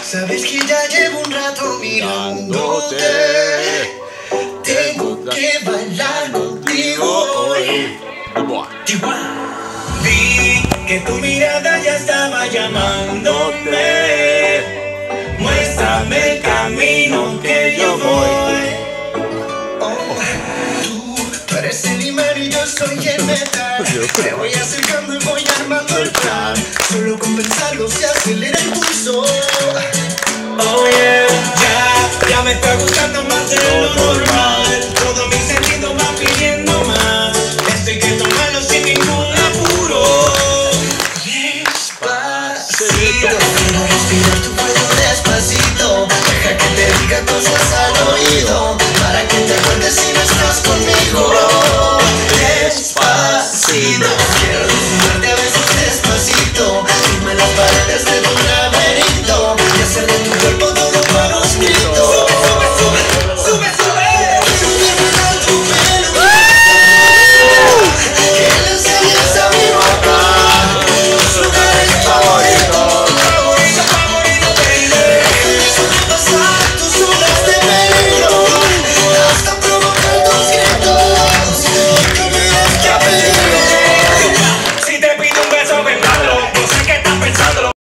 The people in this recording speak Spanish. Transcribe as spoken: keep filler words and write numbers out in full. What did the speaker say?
Sabes que ya llevo un rato mirándote. Tengo que bailar contigo hoy. Vi que tu mirada ya estaba llamándome. Muéstrame el camino que yo voy. Oh, tú, tú eres el imán y yo soy el metal. Me voy acercando y voy armando el plan. Solo con pensarlo se acelera el pulso.